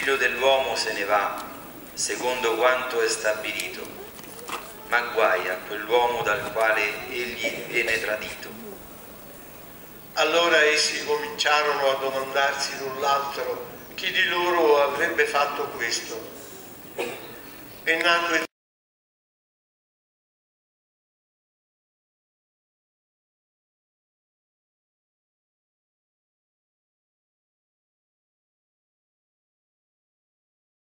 figlio dell'uomo se ne va, secondo quanto è stabilito, ma guai a quell'uomo dal quale egli viene tradito. Allora essi cominciarono a domandarsi l'un l'altro chi di loro avrebbe fatto questo. E nacque